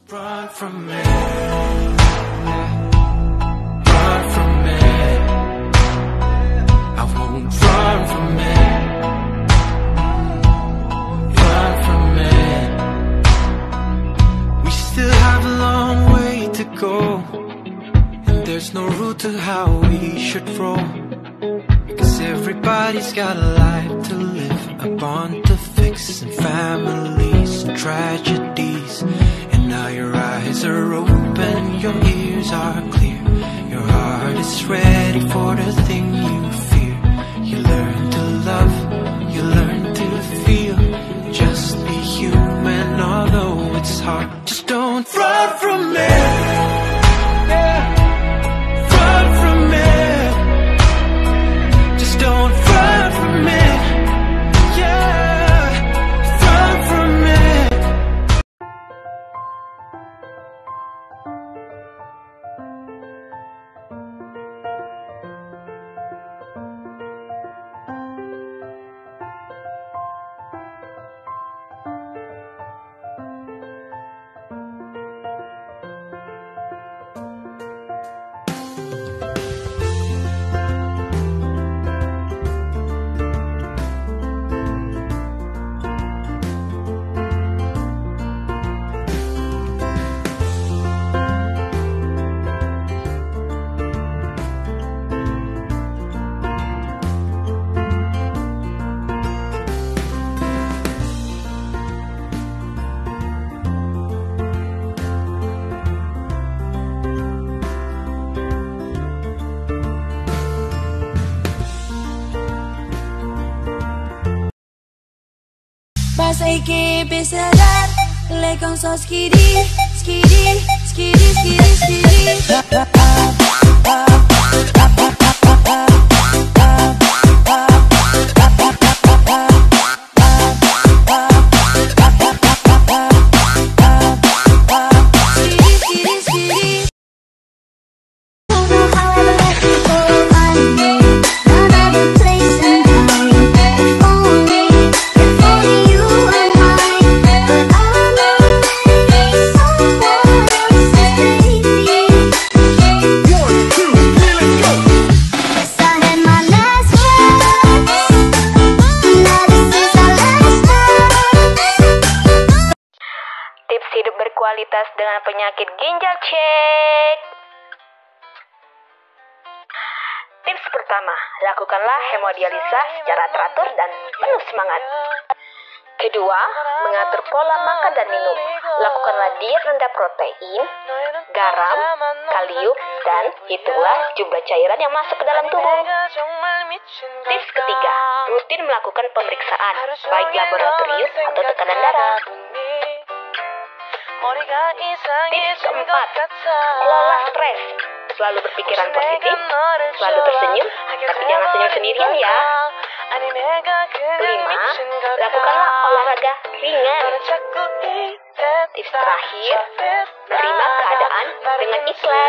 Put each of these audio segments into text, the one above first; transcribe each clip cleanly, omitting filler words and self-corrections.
Run from me. Run from me. I won't run from it. Run from it. We still have a long way to go, and there's no rule to how we should roll. Cause everybody's got a life to live, a bond to fix, and families and tragedies. And now your eyes are open, your ears are clear, your heart is ready for the thing you fear. You learn to love, you learn to feel, just be human, although it's hard. Just don't run from me. Run from me. Just don't run from me. Yeah, run from me. Pas ik sadar, lekong so skidi, skidi, skidi, skidi, skidi. Hidup berkualitas dengan penyakit ginjal cek. Tips pertama, lakukanlah hemodialisa secara teratur dan penuh semangat. Kedua, mengatur pola makan dan minum. Lakukanlah diet rendah protein, garam, kalium, dan hitunglah jumlah cairan yang masuk ke dalam tubuh. Tips ketiga, rutin melakukan pemeriksaan, baik laboratorium atau tekanan darah. Tips keempat, kelola stres. Selalu berpikiran positif, selalu tersenyum, tapi jangan senyum sendirian ya. Kelima, lakukanlah olahraga ringan. Tips terakhir, terima keadaan dengan ikhlas.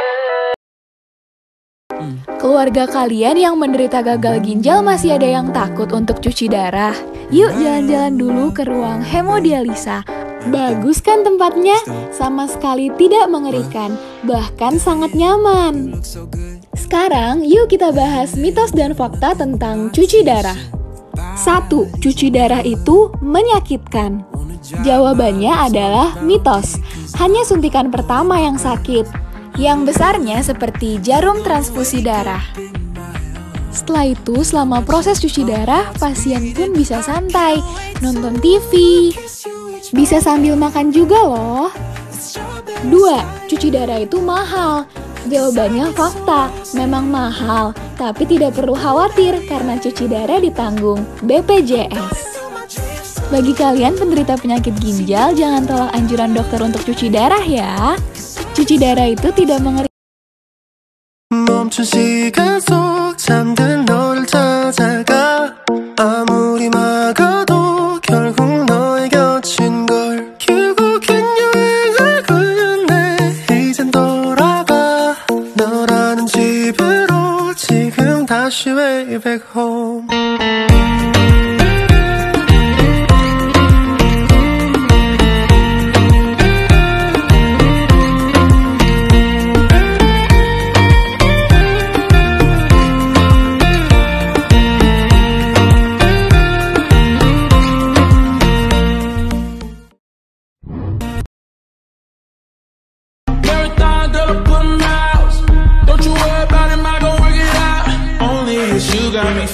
Keluarga kalian yang menderita gagal ginjal masih ada yang takut untuk cuci darah? Yuk jalan-jalan dulu ke ruang hemodialisa. Bagus kan tempatnya? Sama sekali tidak mengerikan, bahkan sangat nyaman. Sekarang yuk kita bahas mitos dan fakta tentang cuci darah. 1. Cuci darah itu menyakitkan. Jawabannya adalah mitos. Hanya suntikan pertama yang sakit, yang besarnya seperti jarum transfusi darah. Setelah itu, selama proses cuci darah, pasien pun bisa santai, nonton TV, bisa sambil makan juga loh. 2. Cuci darah itu mahal. Jawabannya fakta, memang mahal, tapi tidak perlu khawatir karena cuci darah ditanggung BPJS. Bagi kalian penderita penyakit ginjal, jangan tolak anjuran dokter untuk cuci darah ya. Cuci darah itu tidak mengerikan. 멈춘 시간 속 잠든 너를 찾아가 아무리 막아도 결국 너의 곁인 걸 결국엔 여행을 끝내 이젠 돌아가 너라는 집으로 지금 다시 way back home.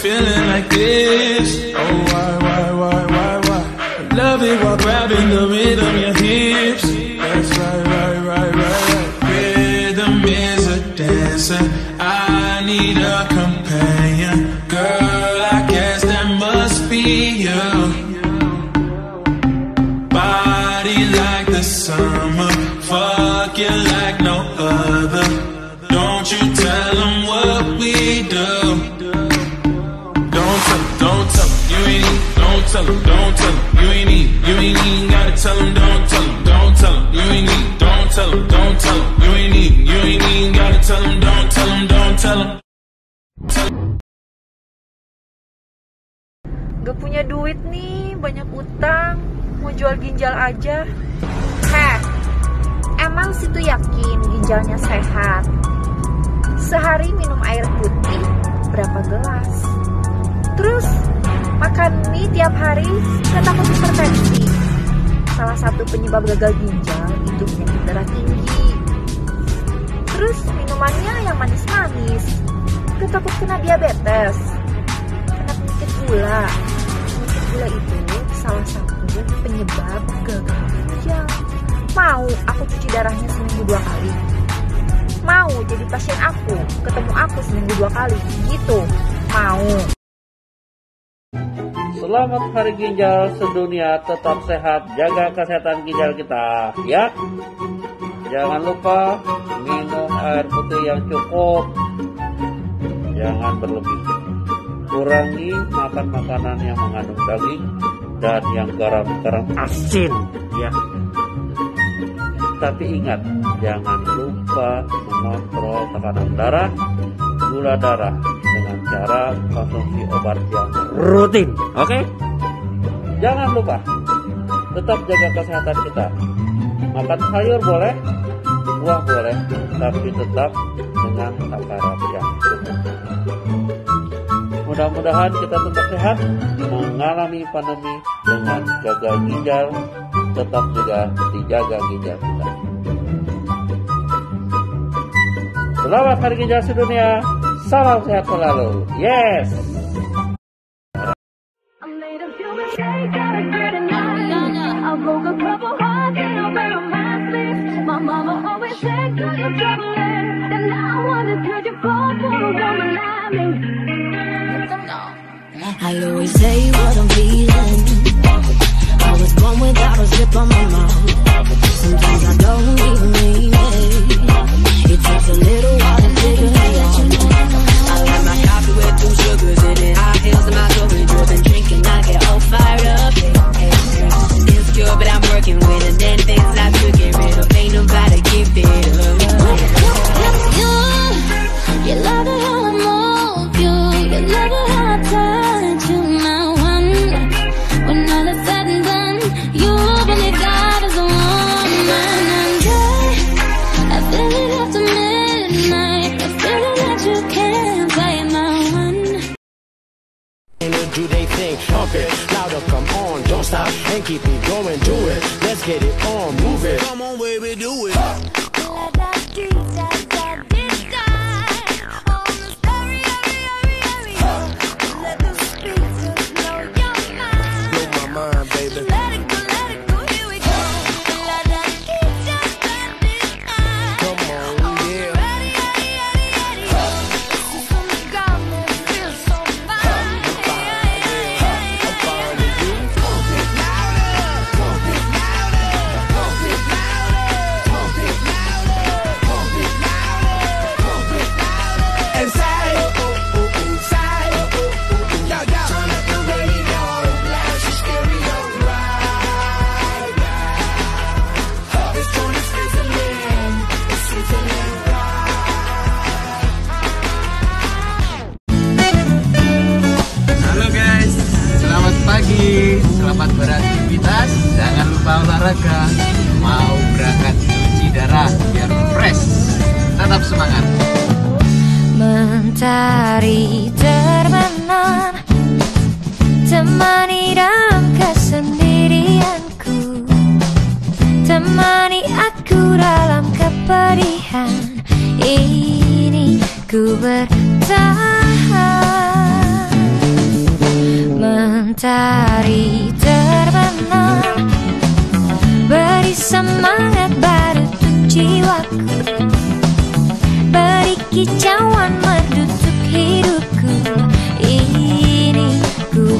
feeling like this. Oh, why? I love it while grabbing the rhythm, your hips. That's right. Rhythm is a dancer. I need a companion. Girl, I guess that must be you. Body like the summer. Fuck you like no other. Don't you tell them what we do. Don't tell them, you ain't need. Don't tell them, you ain't need. You ain't even gotta tell them, don't tell them, you ain't need. Don't tell them, you ain't need. You ain't even gotta tell them, don't tell them. Gak punya duit nih, banyak utang, mau jual ginjal aja. Heh, emang situ yakin ginjalnya sehat? Sehari minum air putih berapa gelas? Terus makan mie tiap hari, gak takut hipertensi. Salah satu penyebab gagal ginjal itu penyakit darah tinggi. Terus minumannya yang manis-manis, gak takut kena diabetes, kena penyakit gula. Penyakit gula itu salah satu penyebab gagal ginjal. Mau aku cuci darahnya seminggu 2 kali? Mau jadi pasien aku, ketemu aku seminggu 2 kali? Gitu, mau. Selamat Hari Ginjal Sedunia, tetap sehat, jaga kesehatan ginjal kita, ya. Jangan lupa minum air putih yang cukup, jangan berlebih. Kurangi makan makanan yang mengandung daging dan yang garam asin, ya. Tapi ingat, jangan lupa mengontrol tekanan darah, gula darah dengan cara konsumsi obat yang rutin. Oke? Jangan lupa tetap jaga kesehatan kita. Makan sayur boleh, buah boleh, tapi tetap dengan takaran yang cukup. Mudah-mudahan kita tetap sehat, mengalami pandemi dengan gagal ginjal, tetap juga dijaga ginjal kita. Selamat Hari Ginjal Sedunia, salam sehat selalu. Yes. I always say what I'm feeling. I was born without a zip on my mouth. Sometimes I don't even mean it. It takes a little while to figure it out. I like my coffee with 2 sugars in it. High heels in my storage, been drinking, I get all fired up. It's good, but I'm working with it. Then things I could get rid of. Ain't nobody give it up. You love it how I move you. You love it how I touch you. Now when all is said and done, you believe God is the woman. And I feel it after midnight. I feel it that you can't play my one. Do they think? Pump it louder, come on, don't stop and keep it going, do it. Let's get it on, move it. Come on, baby, do it. Selamat beraktivitas, jangan lupa olahraga. Mau berangkat cuci darah biar fresh. Tetap semangat. Mentari terbenam, temani dalam kesendirianku, temani aku dalam kepedihan ini. Ku bertahan. Mentari terbenam, beri semangat baru untuk jiwaku, beri kicauan merdu untuk hidupku. Ini ku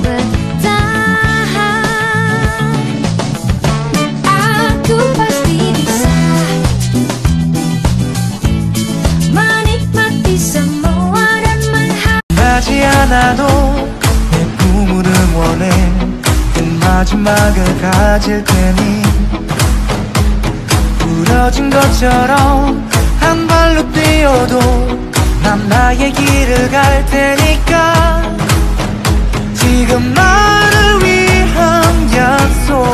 bertahan, aku pasti bisa menikmati semua dan 하지 않아도 내 꿈을 응원해 그 마지막을 가질 테니 부러진 것처럼 한 발로 뛰어도 난 나의 길을 갈 테니까 지금 나를 위한 약속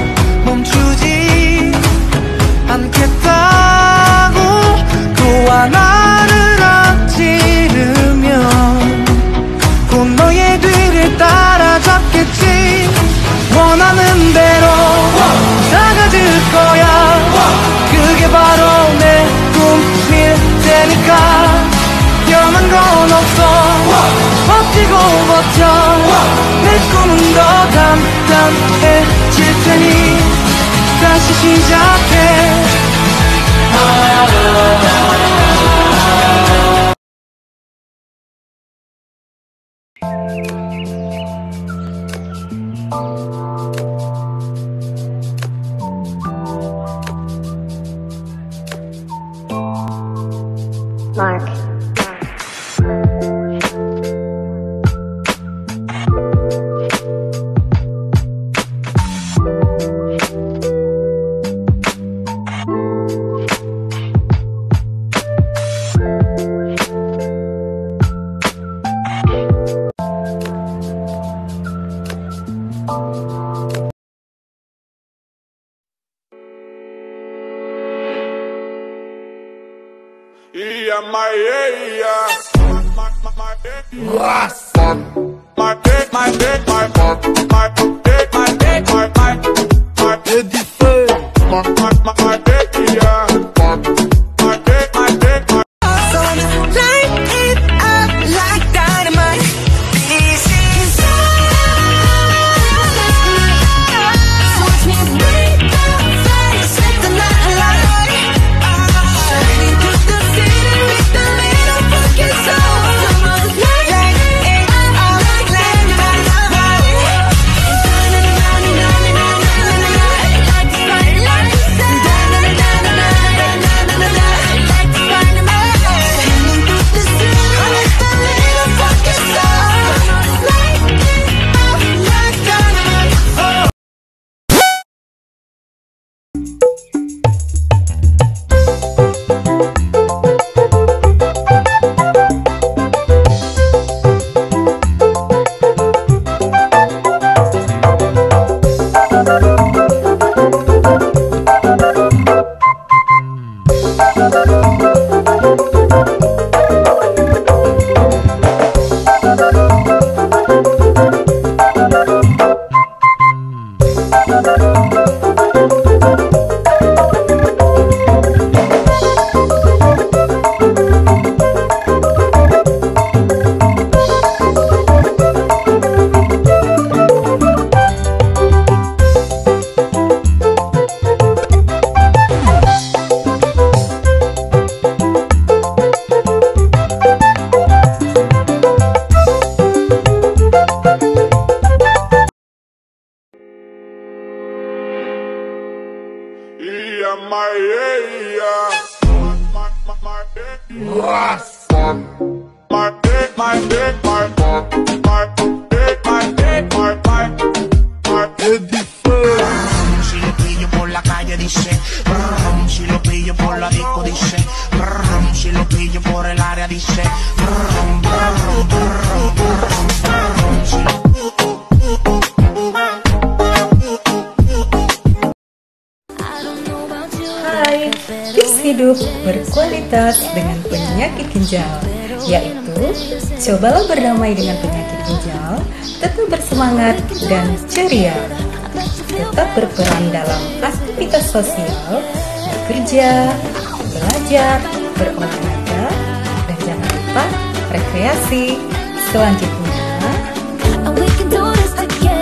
멈추지 않겠다고 그와 나를 앞지르면 곧 너의 뒤를 따라잡겠지. 원하는 대로 다가질 거야. 그게 바로 내 꿈일 테니까 변한 건 없어. 버티고 버텨. 내 꿈은 더 단단해질 테니 다시 시작해. Mark. Hidup berkualitas dengan penyakit ginjal, yaitu cobalah berdamai dengan penyakit ginjal, tetap bersemangat dan ceria, tetap berperan dalam aktivitas sosial, bekerja, belajar, berolahraga, dan jangan lupa rekreasi. Selanjutnya,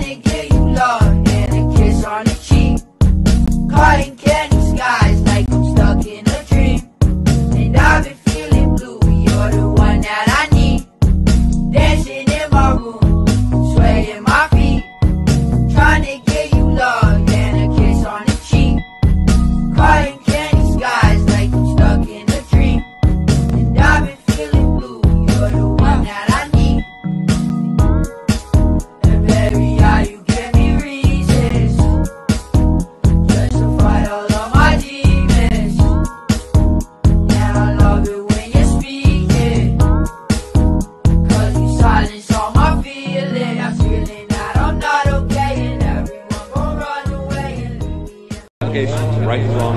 to get you love and a kiss on the cheek. Cotton candy skies like I'm stuck in a dream. And I've been feeling blue, you're the one that I need. Dancing in my room, swaying my feet. Trying to get you love and a kiss on the cheek. Cotton candy skies like I'm stuck in a dream. And I've been feeling blue, you're the one that I need. And baby, how you give me reasons just to fight all of my demons. And I love it when you speak it, 'cause you silence all my feelings. I'm feeling that I'm not okay, and everyone gon' run away and leave me. Okay, right, wrong.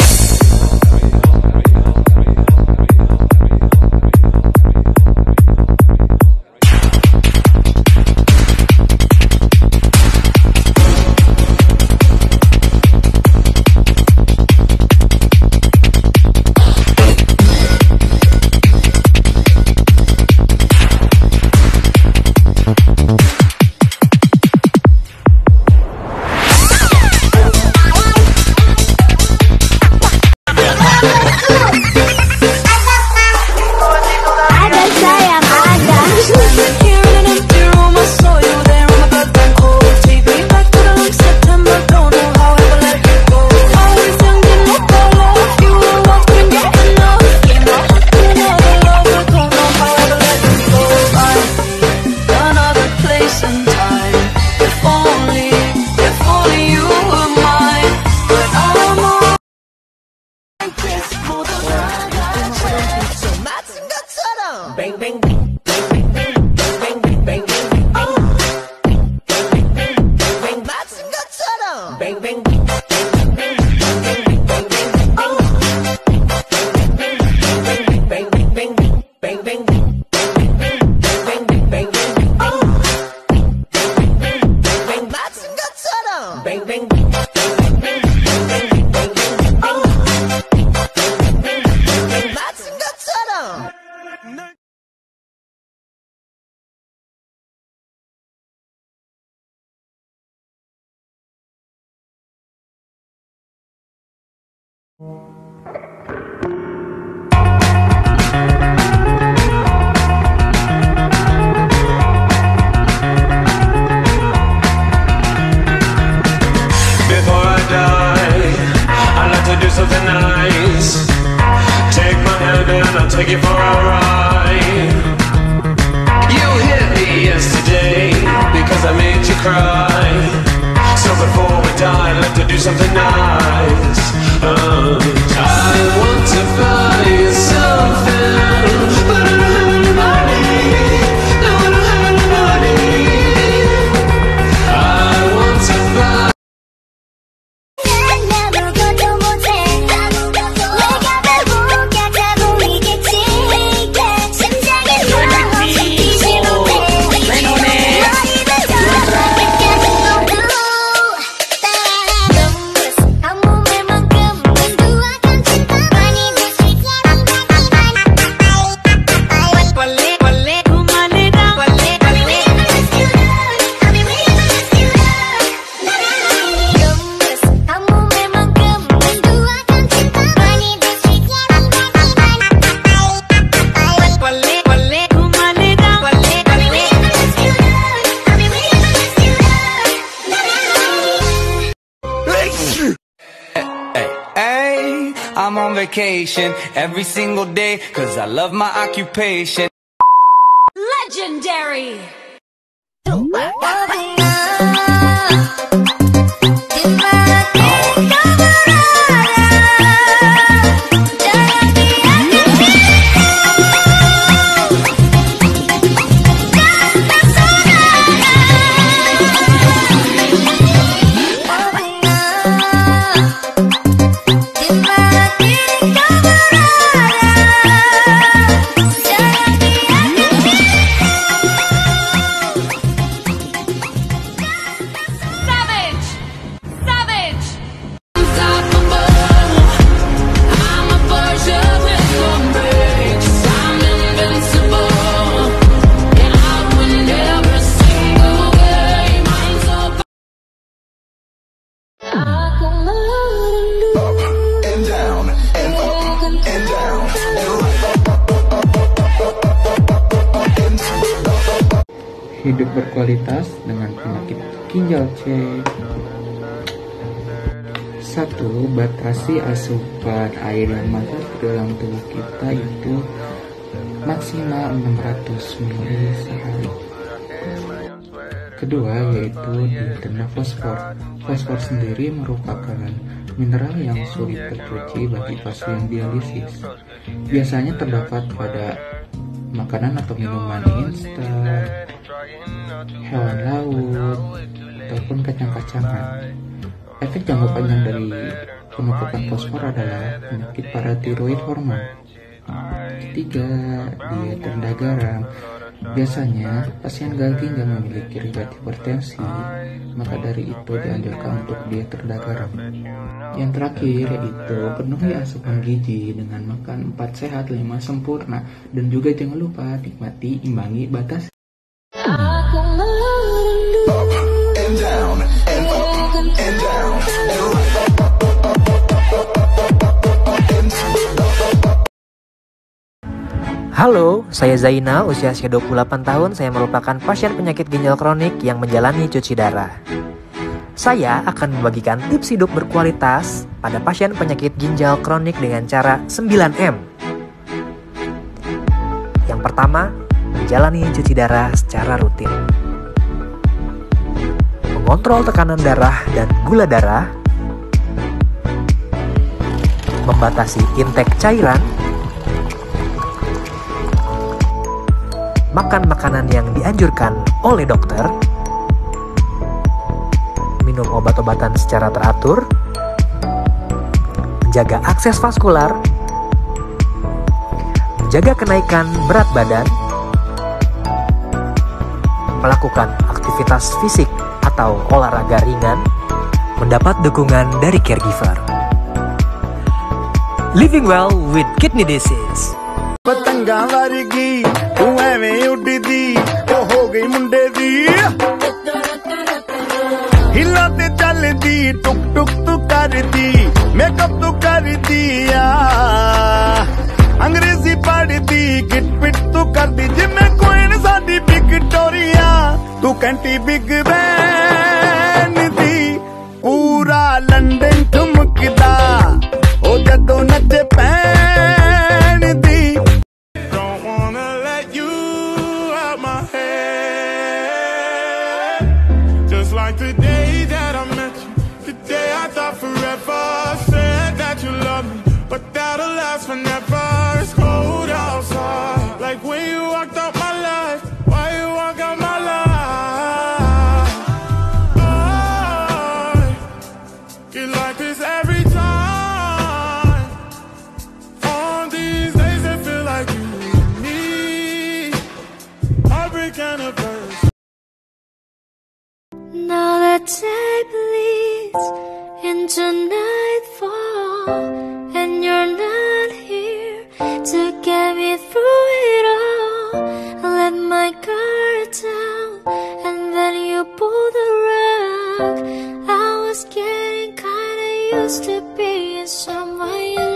Take you for a ride. You hit me yesterday because I made you cry. So before we die, I'd like to do something nice. I want to buy you something, but I don't have any money. No, I don't have any money. I want to buy. I'm on vacation every single day, 'cause I love my occupation. Legendary! hidup berkualitas dengan penyakit ginjal C. 1. Batasi asupan air yang masuk ke dalam tubuh kita itu maksimal 600 ml sehari. Kedua yaitu dietena fosfor. Fosfor sendiri merupakan mineral yang sulit tercuci bagi pasien dialisis. Biasanya terdapat pada makanan atau minuman instan, hewan laut, ataupun kacang-kacangan. Efek jangka panjang dari penumpukan fosfor adalah penyakit paratiroid hormon. Ketiga, diet rendah garam. Biasanya pasien gagal ginjal memiliki riwayat hipertensi, maka dari itu dianjurkan untuk diet rendah garam. Yang terakhir yaitu penuhi asupan gizi dengan makan 4 sehat 5 sempurna, dan juga jangan lupa nikmati, imbangi, batasi. Halo, saya Zainal, usia 28 tahun. Saya merupakan pasien penyakit ginjal kronik yang menjalani cuci darah. Saya akan membagikan tips hidup berkualitas pada pasien penyakit ginjal kronik dengan cara 9M. Yang pertama, menjalani cuci darah secara rutin. Mengontrol tekanan darah dan gula darah. Membatasi intake cairan. Makan makanan yang dianjurkan oleh dokter, minum obat-obatan secara teratur, menjaga akses vaskular, menjaga kenaikan berat badan, melakukan aktivitas fisik atau olahraga ringan, mendapat dukungan dari caregiver. Living well with kidney disease. ਪਤੰਗਾਂ ਵਰਗੀ ਤੂੰ ਐਵੇਂ ਉੱਡਦੀ ਉਹ ਹੋ ਗਈ ਮੁੰਡੇ ਦੀ ਹਿੱਲਾਂ ਤੇ ਚੱਲਦੀ ਟੁਕ ਟੁਕ ਤੂੰ ਕਰਦੀ ਮੇਕਅਪ ਤੂੰ ਕਰਦੀ ਆ ਅੰਗਰੇਜ਼ੀ ਪੜ੍ਹਦੀ ਗਿਟ ਪਿਟ ਤੂੰ ਕਰਦੀ ਜਿਵੇਂ ਕੁਈਨ ਸਾਡੀ ਵਿਕਟੋਰੀਆ ਤੂੰ ਕੈਂਟੀ ਬਿਗ ਬੈਨ ਦੀ ਪੂਰਾ ਲੰਡਨ ਠੁਮਕਦਾ ਉਹ ਜਦੋਂ ਨੱਚੇ ਪੈਣ ਦੀ like the day that I met you, the day I thought forever. Said that you love me, but that'll last forever. It's cold outside, like when you walked out my life. Why you walk out my life? I get like this every time. On these days that feel like you and me. Heartbreak anniversary. Now the day bleeds into nightfall, and you're not here to get me through it all. I let my guard down, and then you pulled the rug. I was getting kinda used to being someone you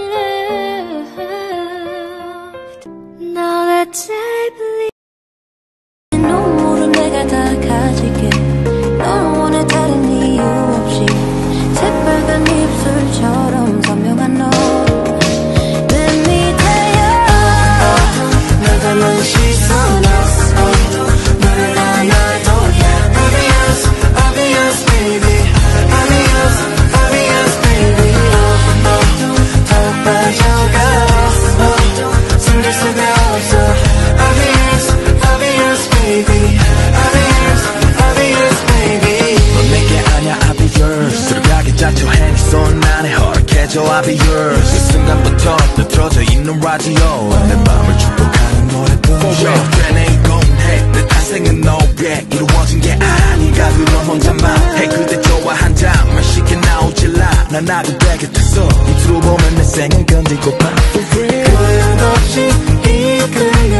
loved. Now the day bleeds. 눈물은 내가 다 가질게. 너는 다른 이유 없이 새빨간 입술처럼 선명한 너 내 밑에야 널 닮은 시선 너를 하나도 obvious obvious baby obvious obvious baby 더 빠져가 숨길 수가 없어 obvious obvious baby obvious obvious baby 내게 아냐 I'll be yours 들어가기 전 저 핸이 손 안에 허락해줘 I'll be yours 그 순간부터 또 틀어져 있는 라디오 내 맘을 축복하는 노래뿐이야 되네 이건 해내 탄생은 너에 이루어진 게 아닌가 그런 혼자만 해 그대 좋아 한 잔만 쉽게 나오질라 난 나도 되겠어 밑으로 보면 내 생은 건들고파 끝없이 이끌려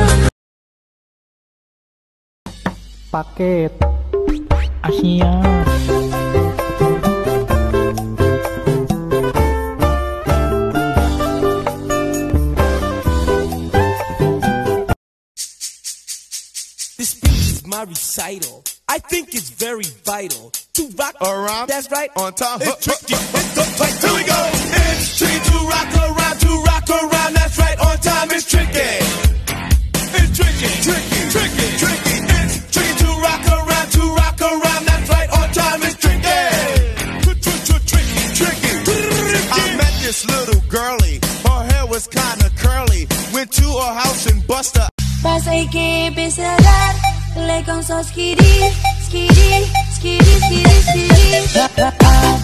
paket Asia. This speech is my recital. I think it's very vital to rock around. That's right, on time. It's tricky. It's the place. Here we go. It's tricky to rock around. To rock around. That's right, on time. It's tricky. It's tricky, tricky, tricky, tricky. It's tricky to rock around. To rock around. That's right, on time. It's tricky. Tricky, tricky. I met this little girlie. Her hair was kinda curly. Went to her house and bust her. Pasé que empezarán, le con sos skiri, skiri, skiri, skiri, skiri.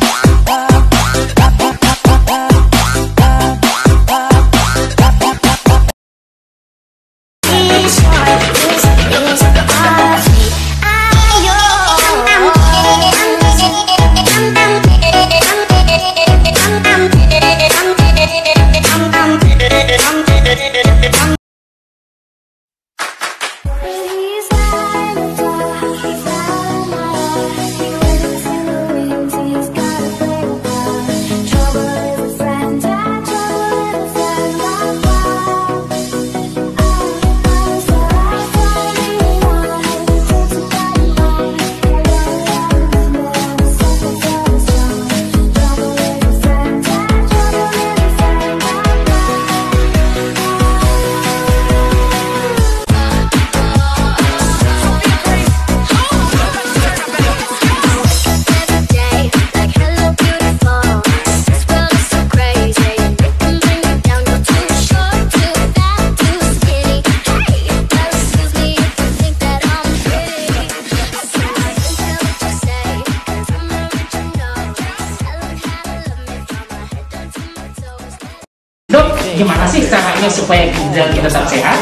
Gimana sih caranya supaya ginjal kita tetap sehat?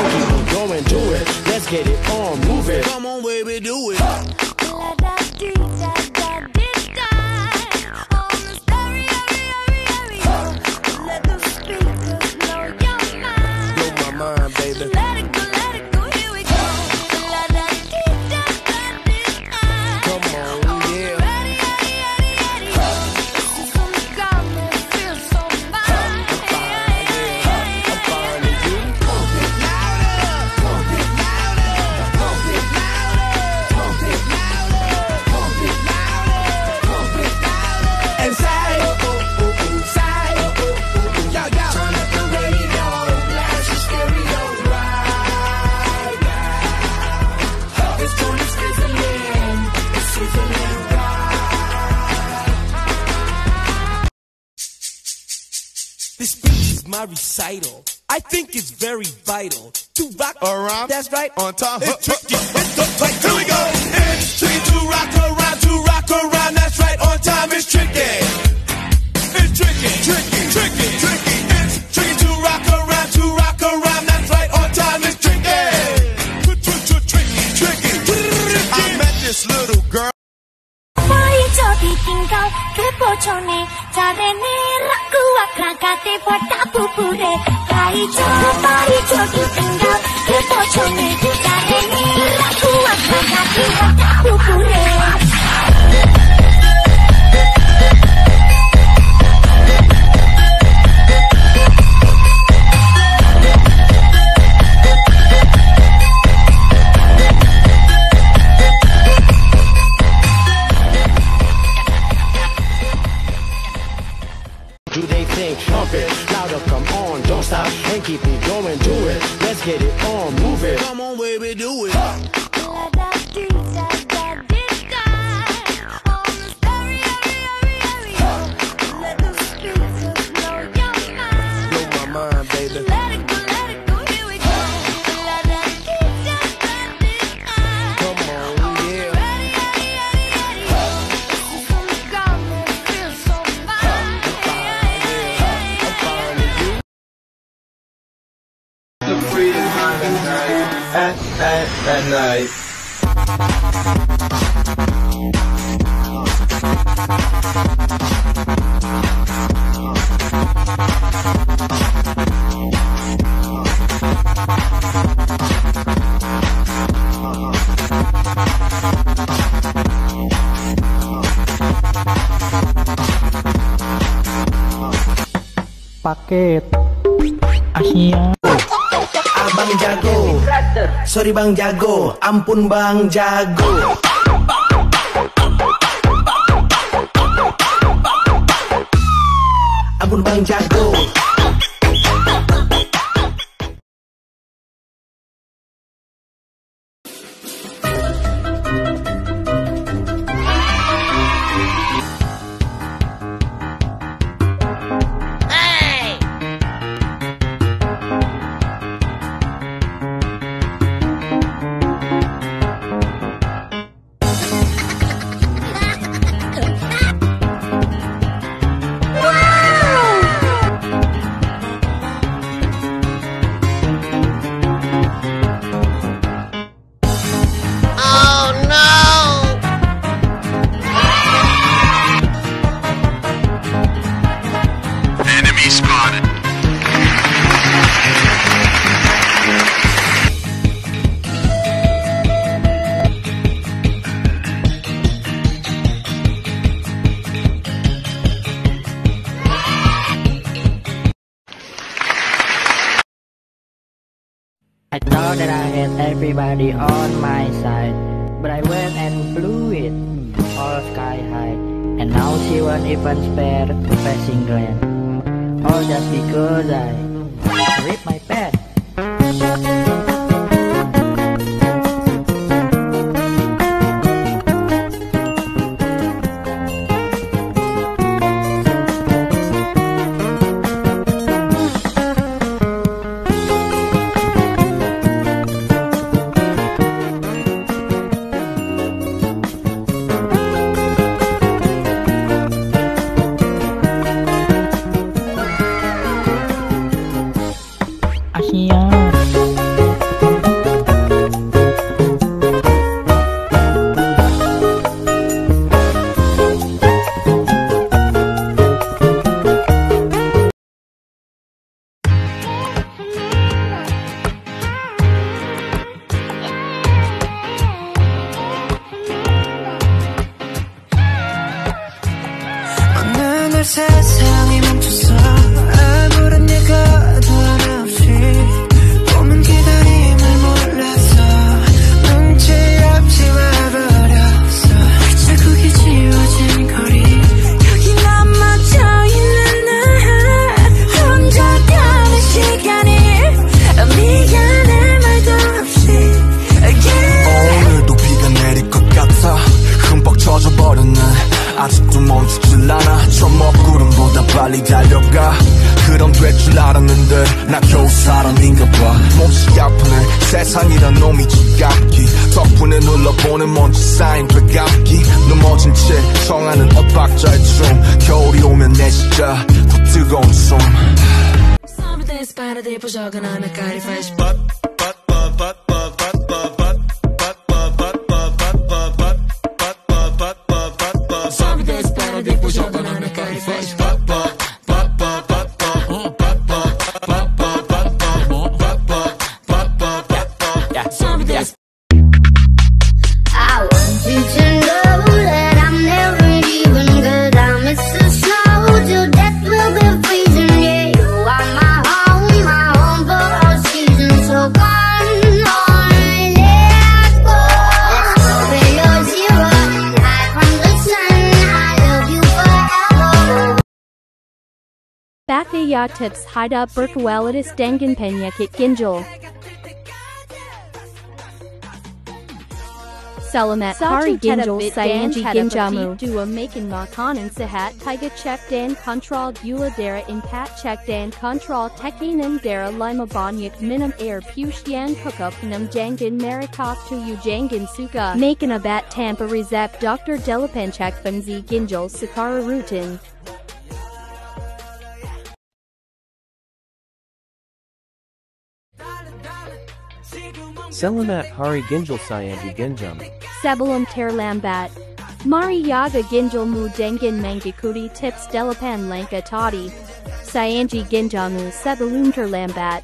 This speech is my recital. I think it's very vital to rock around. That's right, on time. It's tricky. It's the place. Here we go. It's tricky to rock around. To rock around. That's right, on time. It's tricky. It's tricky, tricky, tricky, tricky. It's tricky to rock around. To rock around. That's right, on time. It's tricky. Tricky, tricky. I met this little girl. Tinggal kebocone carene rak kuat rakate pada pupure parijo tinggal kebocone carene rak kuat rakate pada pupure. Do they think? Pump it, louder, come on, don't stop and keep it going, do it. Let's get it on, move it. Come on, baby, do it. Blow my mind, baby. Come on, yeah. At night. Paket Asia. Bang Jago, sorry Bang Jago, ampun Bang Jago. Ampun Bang Jago. I thought that I had everybody on my side, but I went and blew it all sky high, and now she won't even spare a passing glance, all just because I ripped my pants. 세상이 멈췄어 아무런 예고도 없이 꿈은 기다림을 몰라서 눈치 없이 와버렸어 자국이 지워진 거리 여기 넘어져있는 나 혼자 가는 시간이 미안해 말도 없이 오늘도 비가 내릴 것 같아 흠뻑 젖어버렸네 아직도 멈추질 않아 저 먹구름보다 빨리 달려가 그럼 될 줄 알았는데 나 겨우 사람인가 봐 몹시 아프네 세상이란 놈이 지갑기 덕분에 눌러보는 먼지 쌓인 되갑기 넘어진 채 청하는 엇박자의 춤 겨울이 오면 내 진짜 더 뜨거운 숨 Summer dance party 부족한 하면 까리 fresh Bakaya tips hida berkualitas dengan penyakit ginjal. Selamat hari ginjal sayangi ginjamu. Dua makan makanan sehat tiga cek dan kontrol gula darah 4 cek dan kontrol tekanan darah 5 banyak minum air putih yang cukup 6 jangan mereka 7 jangan suka makan obat tanpa resep dokter delapan cek fungsi ginjal secara rutin. Selamat hari ginjal sayangi ginjam. Sebelum terlambat, mari yaga ginjalmu dengan mengikuti tips delapan langkah tadi. Sayangi ginjalmu sebelum terlambat.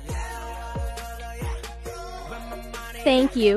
Thank you.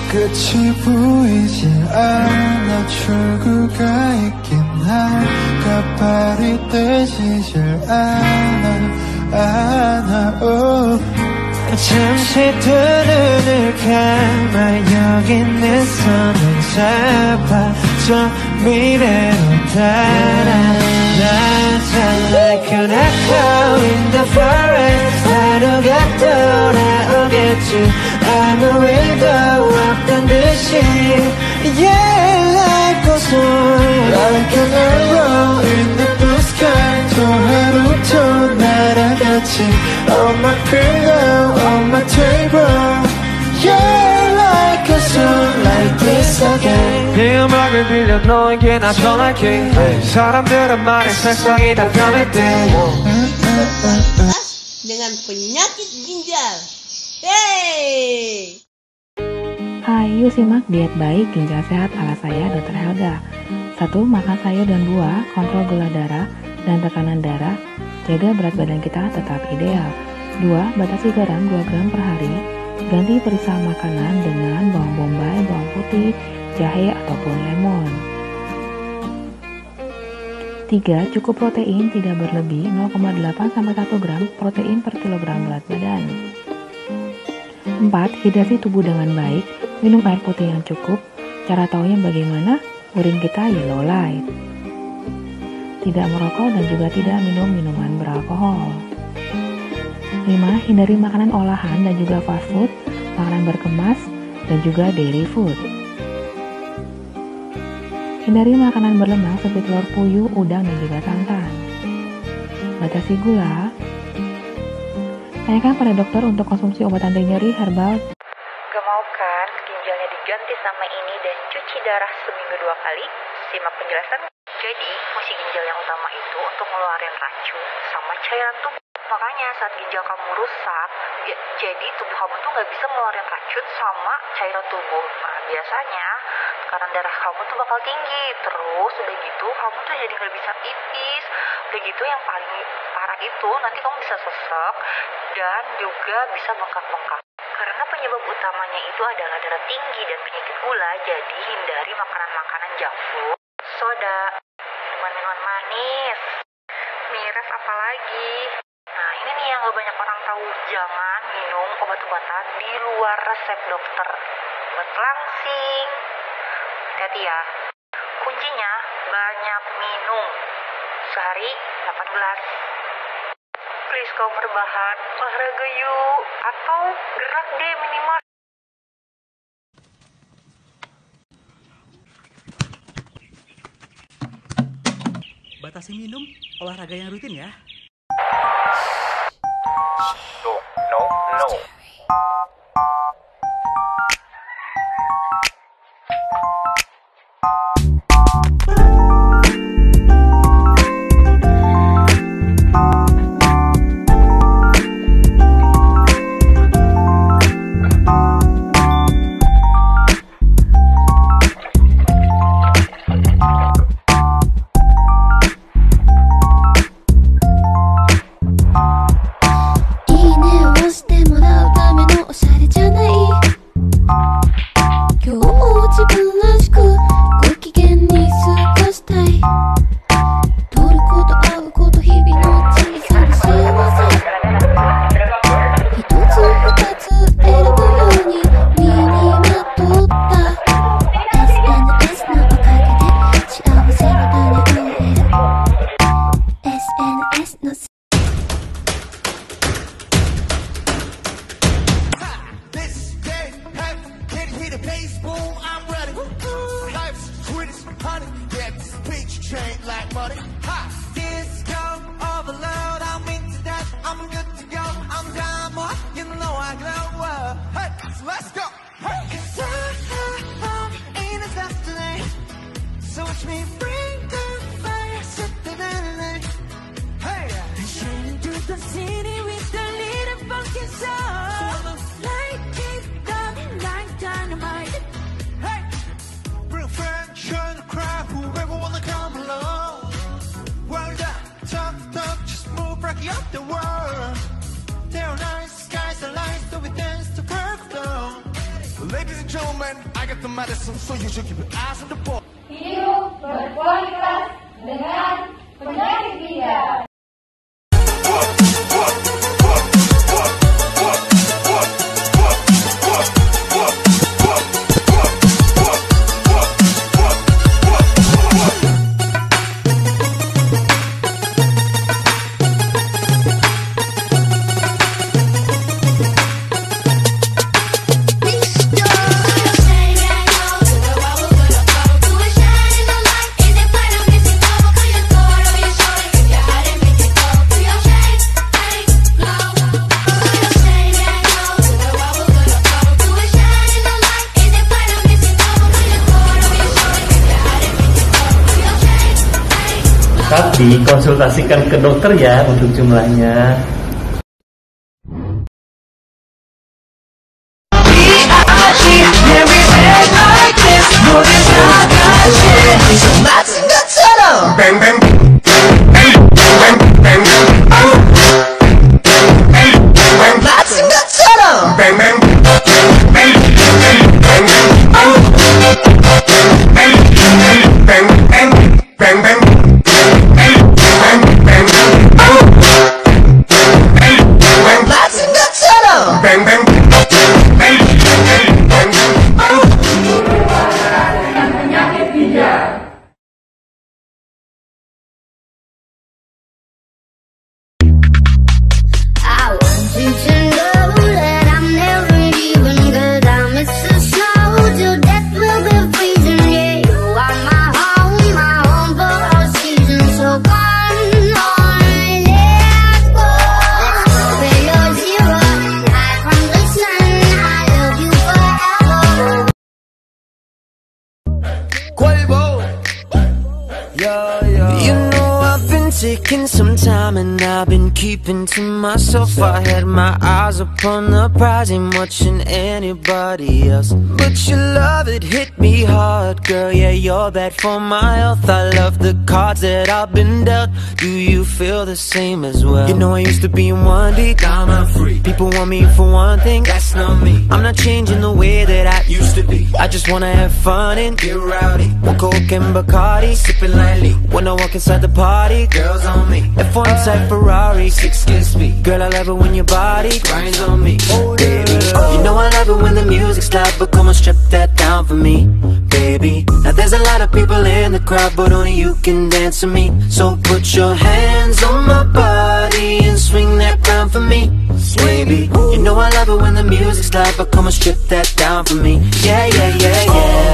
끝이 보이지 않아 출구가 있긴 한가 발이 떼지질 않아 잠시 두 눈을 감아 여기 내 손을 잡아 저 미래로 따라 like an echo in the forest 하루가 돌아오겠지 아무 일도 없던 듯이 Yeah like a song Like an arrow in the blue sky 또 하루 또 날아갔지 On my pillow, on my table Yeah like a song like this again 네 음악을 빌려 너에게 나 전할게 사람들은 말에 세상이 다 변했대 dengan penyakit ginjal. Hey! Ayo simak diet baik ginjal sehat ala saya Dr. Helga. 1. Makan sayur dan buah, kontrol gula darah dan tekanan darah, jaga berat badan kita tetap ideal. 2. Batasi garam 2 gram per hari, ganti perisa makanan dengan bawang bombay, bawang putih, jahe ataupun lemon. 3. Cukup protein tidak berlebih 0,8-1 gram protein per kilogram berat badan. 4. Hidrasi tubuh dengan baik, minum air putih yang cukup. Cara taunya bagaimana? Urin kita yellow light. Tidak merokok dan juga tidak minum minuman beralkohol. 5. Hindari makanan olahan dan juga fast food, makanan berkemas, dan juga dairy food. Hindari makanan berlemak seperti telur puyuh, udang, dan juga santan. Batasi gula. Tanyakan pada dokter untuk konsumsi obat anti nyeri herbal. Gak mau kan ginjalnya diganti sama ini dan cuci darah seminggu 2 kali? Simak penjelasan. Jadi, fungsi ginjal yang utama itu untuk ngeluarin racun sama cairan tubuh. Makanya saat ginjal kamu rusak, jadi tubuh kamu tuh gak bisa ngeluarin racun sama cairan tubuh. Nah, biasanya tekanan darah kamu tuh bakal tinggi. Terus udah gitu kamu tuh jadi gak bisa pipis. Udah gitu yang paling parah itu nanti kamu bisa sesek dan juga bisa bengkak-bengkak. Karena penyebab utamanya itu adalah darah tinggi dan penyakit gula. Jadi hindari makanan-makanan junk food, soda, minuman-minuman manis, miras apalagi. Nah ini nih yang gak banyak orang tahu, jangan minum obat-obatan di luar resep dokter. Obat langsing, hati-hati ya. Kuncinya banyak minum, sehari 8 gelas. Please kamu rebahan, olahraga yuk, atau gerak deh minimal. Batasi minum, olahraga yang rutin ya. No. The world, there are nice skies and lights, so we dance to perfect. ladies and gentlemen, I got the medicine, so you should keep your eyes on the ball. Hidup berkualitas dengan penyakit ginjal. Tapi konsultasikan ke dokter ya untuk jumlahnya. Bang bang. Taking some time and I've been keeping to myself. I had my eyes upon the prize, ain't watching anybody else. But your love, it hit me hard, girl, yeah, you're bad for my health. I love the cards that I've been dealt. Do you feel the same as well? You know I used to be in one deep, now I'm free. People want me for one thing, that's not me. I'm not changing the way that I used to be. I just wanna have fun and get rowdy. One Coke and Bacardi, sipping lightly. When I walk inside the party, girls on me. F1 type Ferrari, 6 kiss me. Girl, I love it when your body grinds on me, baby. You know I love it when the music's loud, but come on, strip that down for me, baby. Now there's a lot of people in the crowd, but only you can dance with me. So put your hands on my body and swing that crown for me, baby. You know I love it when the music's loud, but come on, strip that down for me. Yeah, yeah, yeah, yeah.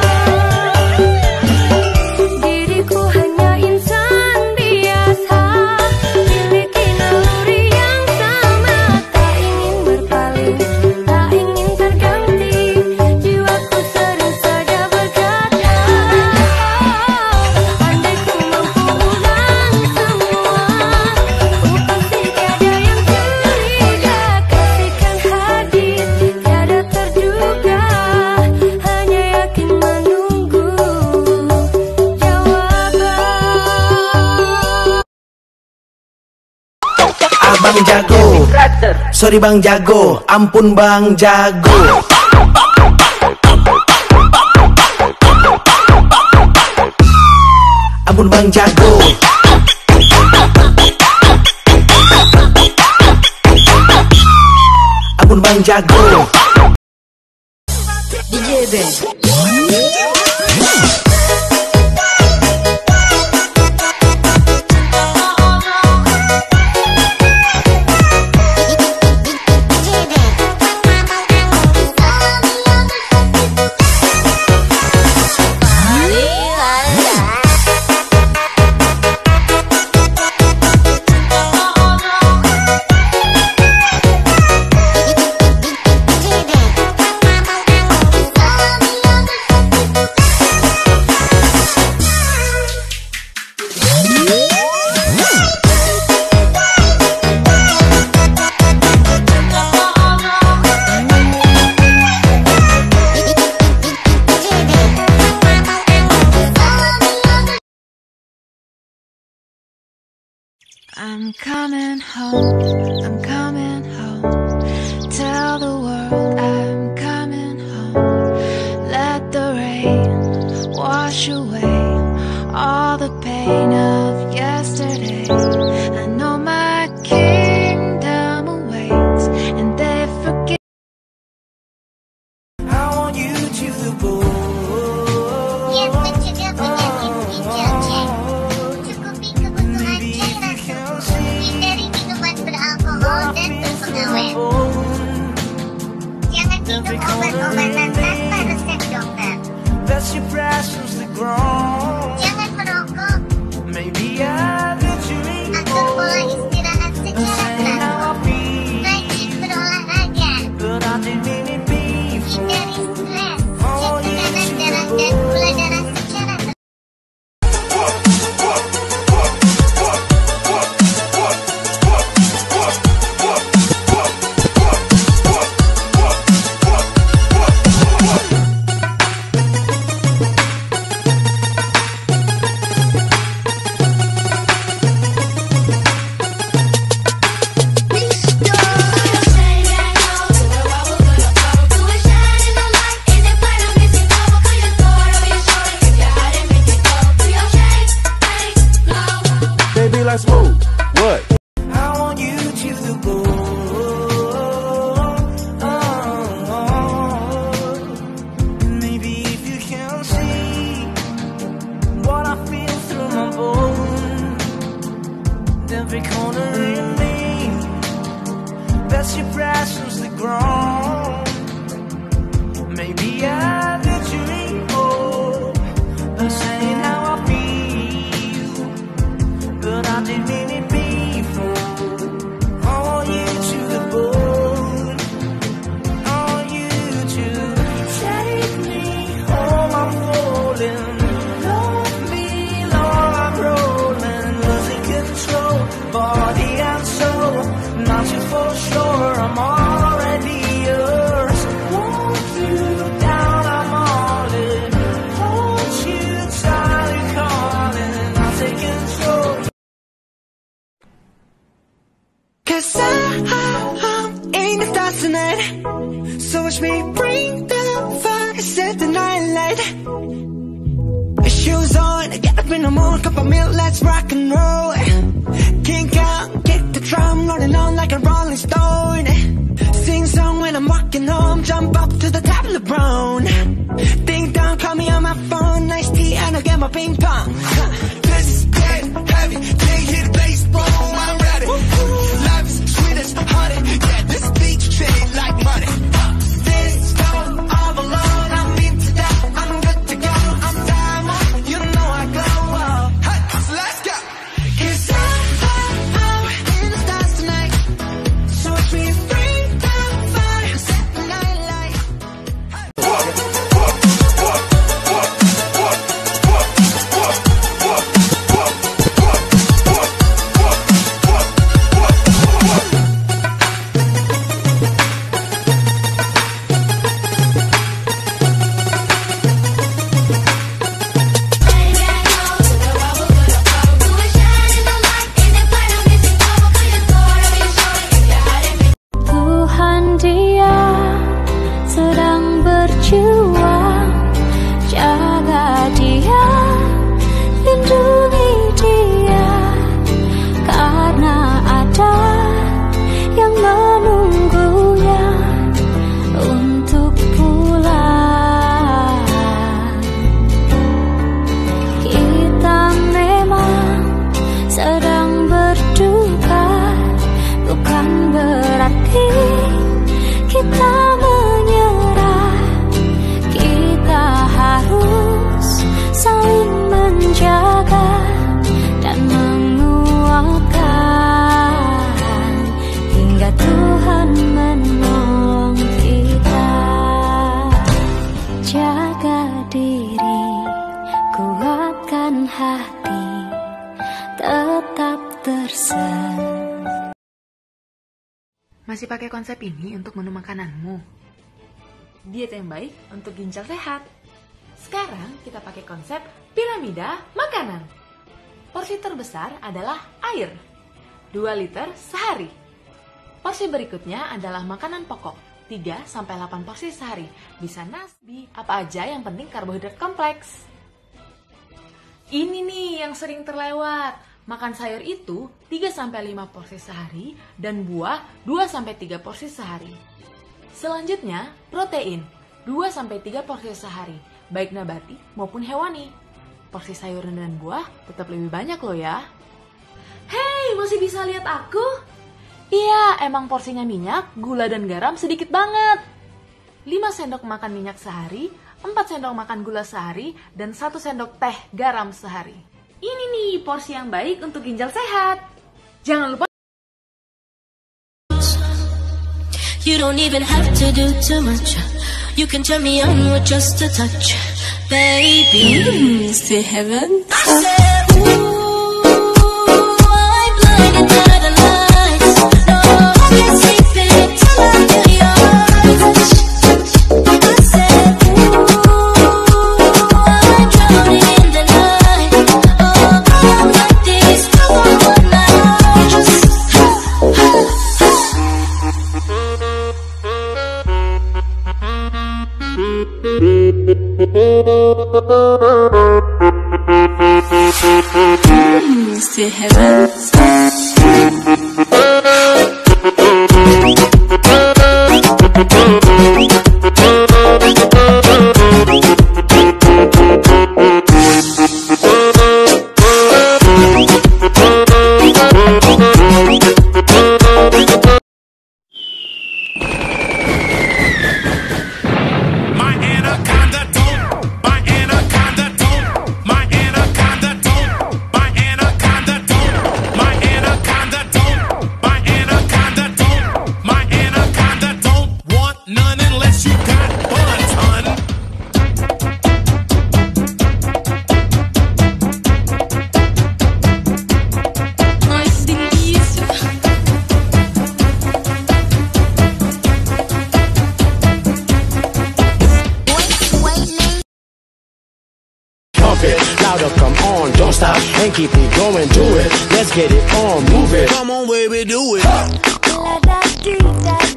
Bang Jago, sorry Bang Jago, ampun Bang Jago. Ampun Bang Jago. Ampun Bang Jago. DJ Ben. I'm coming home, I'm coming home. Tell the world I'm coming home. pengobatan tanpa resep dokter. Jangan merokok. Atur pola istirahat secara teratur. Rajin berolahraga. Hindari stres. Cek tekanan darah dan gula darah secara teratur. Let's move. What? I want you to go. Maybe if you can see what I feel through my bones, every corner in me, that's your presence the ground. Maybe I could dream hope and say now I feel, but I didn't mean it before. I want you to the bone. I want you to take me home. I'm falling. Love me, Lord, I'm rolling, losing control, body and soul. Not you for sure. I'm already yours. Want you down, I'm all in. Hold you tight, calling. I'll take control. 'Cause I'm in the stars tonight. So watch me bring the fire, set the night light. Shoes on, get up in the morning, cup of milk, let's rock and roll. Kink out, get the drum rolling on like a rolling stone. Sing song when I'm walking home, jump up to the top of the brown. Ding dong, call me on my phone, nice tea and I'll get my ping pong. This is dead heavy, can't hit the bass, boom, I'm ready. Life is sweet as honey, yeah, this beach chain like money. This time all alone, I'm into that, I'm good to go, I'm diamond, you know I glow. Hey, so let's go. 'Cause I'm in the stars tonight, so watch me bring the fire, set the night light. Tuhan dia sedang berjuang, jaga dia, lindungi dia, karena ada yang menunggunya untuk pulang. Kita memang sedang berduka, bukan berarti kita menyerah. Kita harus saling menjaga dan menguatkan hingga Tuhan menolong kita. Jaga diri, kuatkan hati, tetap tersenyum. Masih pakai konsep ini untuk menu makananmu? Diet yang baik untuk ginjal sehat. Sekarang kita pakai konsep piramida makanan. Porsi terbesar adalah air, 2 liter sehari. Porsi berikutnya adalah makanan pokok, 3-8 porsi sehari. Bisa nasi, apa aja yang penting karbohidrat kompleks. Ini nih yang sering terlewat. Makan sayur itu 3-5 porsi sehari dan buah 2-3 porsi sehari. Selanjutnya, protein 2-3 porsi sehari, baik nabati maupun hewani. Porsi sayuran dan buah tetap lebih banyak loh ya. Hei, masih bisa lihat aku? Iya, emang porsinya minyak, gula dan garam sedikit banget. 5 sendok makan minyak sehari, 4 sendok makan gula sehari, dan 1 sendok teh garam sehari. Ini nih porsi yang baik untuk ginjal sehat. Jangan lupa. You don't even have to do too much. You can turn me on with just a touch, baby. Is it heaven? I said, ooh, I'm blinded by the lights. No, I can't sleep until I feel your touch. I said, ooh, I'm drowning in the night. Oh, I'm like this, come on, one night. Just Still heaven. Louder, come on, don't stop and keep it going, do it. Let's get it on, move it. Come on, baby, do it.